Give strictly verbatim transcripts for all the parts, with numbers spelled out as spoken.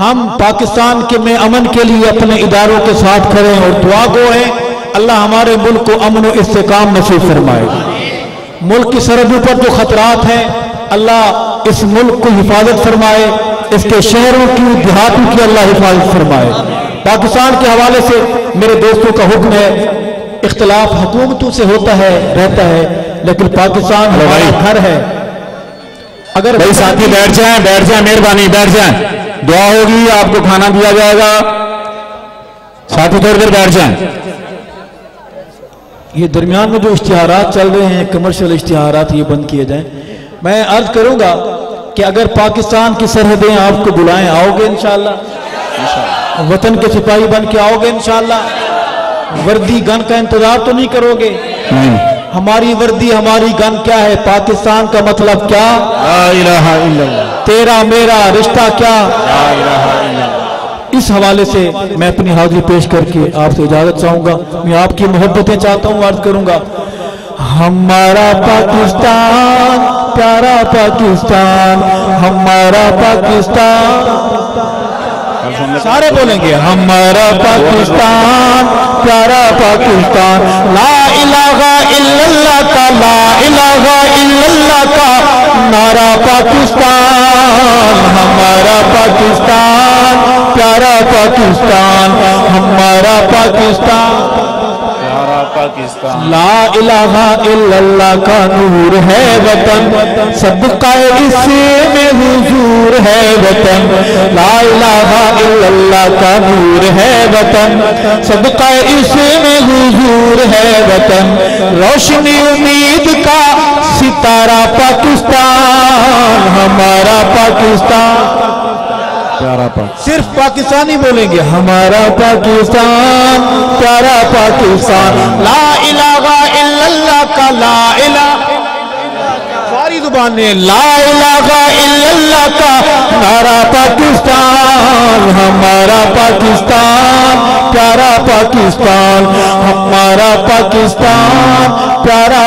ہم پاکستان کے میں امن کے لیے اپنے اداروں کے ساتھ کھڑے ہیں اور دعا گو ہیں اللہ ہمارے ملک کو امن و استحکام نصیب فرمائے. ملک کی سرحدوں پر جو خطرات ہیں اللہ اس ملک کو حفاظت فرمائے, اس کے شہروں کی دیہاتوں کی اللہ حفاظت فرمائے. پاکستان کے حوالے سے میرے دوستوں کا حکم ہے, اختلاف حکومتوں سے ہوتا ہے رہتا ہے لیکن پاکستان ہمارا گھر ہے. اگر بھائی ساتھی بیٹھ جائیں بیٹھ جائیں مہربانی بیٹھ جائیں, دعا ہوگی آپ کو کھانا دیا جائے گا. ساتھی تھوڑی دیر بیٹھ جائیں. یہ درمیان میں جو اشتہارات چل رہے ہیں کمرشل اشتہارات یہ بند کیے جائیں. میں عرض کروں گا کہ اگر پاکستان کی سرحدیں آپ کو بلائیں آؤ گے انشاءاللہ, وطن کے سپاہی بن کے آؤ گے انشاءاللہ. وردی گن کا انتظار تو نہیں کرو گے؟ ہماری وردی ہماری گن کیا ہے؟ پاکستان کا مطلب کیا؟ لا الہ الا اللہ. تیرا میرا رشتہ کیا؟ لا الہ الا اللہ. اس حوالے سے میں اپنی حاضری پیش کر کے آپ سے اجازت چاہوں گا. میں آپ کی محبتیں چاہتا ہوں, عرض کروں گا ہمارا پاکستان پیارا پاکستان, ہمارا پاکستان, سارے بولیں گے ہمارا پاکستان پیارا پاکستان. لا الہ الا اللہ کا لا الہ الا اللہ کا نعرہ پاکستان, ہمارا پاکستان پیارا پاکستان, ہمارا پاکستان پاکستان. لا الہ الا اللہ کا نور ہے وطن, صدقہ اس میں حضور ہے وطن. لا الہ الا اللہ کا نور ہے وطن, صدقہ اس میں حضور ہے وطن. روشنی امید کا ستارہ پاکستان, ہمارا پاکستان پیارا پاکستان. صرف پاکستانی بولیں گے ہمارا پاکستان پیارا پاکستان. لا الہ الا اللہ کا لا الہ ساری زبان نے لا الہ الا اللہ کا نعرہ پاکستان, ہمارا پاکستان پیارا پاکستان, ہمارا پاکستان پیارا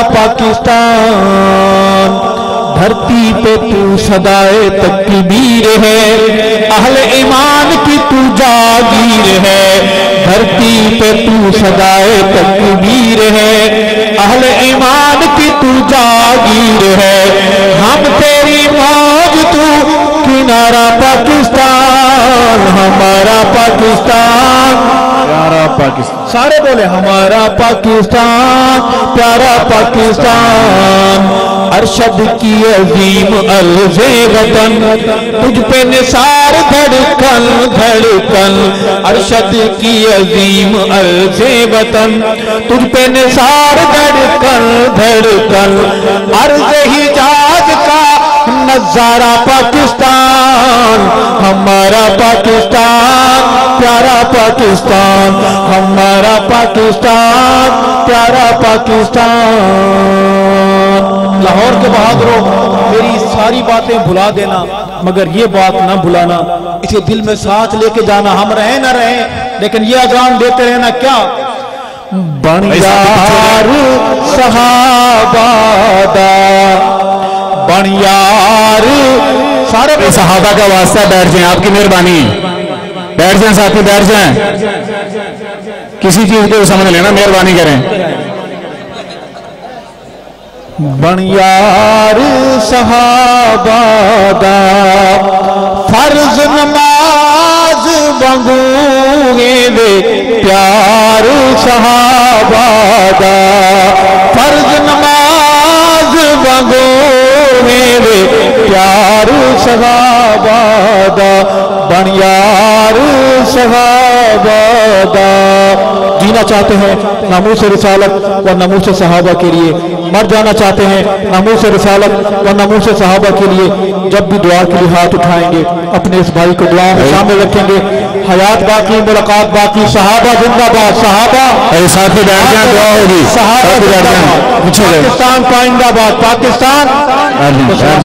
پاکستان. دھرتی پہ تو صدائے تکبیر ہے, اہل ایمان کی تو جاگیر ہے. دھرتی پہ تو صدائے تکبیر ہے, اہل ایمان کی تو جاگیر ہے. ہم تیری موج تو کنارہ پاکستان, ہمارا پاکستان پیارا پاکستان. سارے بولے ہمارا پاکستان پیارا پاکستان. ارشد کی عظیم عرض وطن, تجھ پہ نثار دھڑکن دھڑکن. ارشد کی عظیم عرض وطن, تجھ پہ نثار دھڑکن دھڑکن. عرض حجاز کا نظارہ پاکستان, ہمارا پاکستان پیارا پاکستان, ہمارا پاکستان پیارا پاکستان. لاہور کے بہادروں میری ساری باتیں بھلا دینا مگر یہ بات نہ بھلانا, اسے دل میں ساتھ لے کے جانا. ہم رہیں نہ رہیں لیکن یہ اذان دیتے رہنا کیا بن یار صحابہ دا, بن یار. سارے صحابہ کا واسطہ بیٹھ جائیں, آپ کی مہربانی بیٹھ جائیں ساتھی بیٹھ جائیں. کسی چیز کو سمجھ لینا مہربانی کریں. بن یار صحابہ دا, فرض نماز بنگوئے دے پیار صحابہ دا. فرض نماز بنگوئے دے پیار صحابہ دا, بن یار صحابہ دا. جینا چاہتے ہیں ناموس رسالت و ناموس صحابہ کے لیے, مر جانا چاہتے ہیں ناموس رسالت و ناموس صحابہ کے لیے. جب بھی دعا کے لیے ہاتھ اٹھائیں گے اپنے اس بھائی کو دعا میں شامل رکھیں گے. حیات باقی ملاقات باقی. صحابہ زندہ باد, صحابہ ساتھی بیٹھ جائیں, دعا ہوگی. صحابہ زندہ باد. پاکستان پائندہ باد, پاکستان.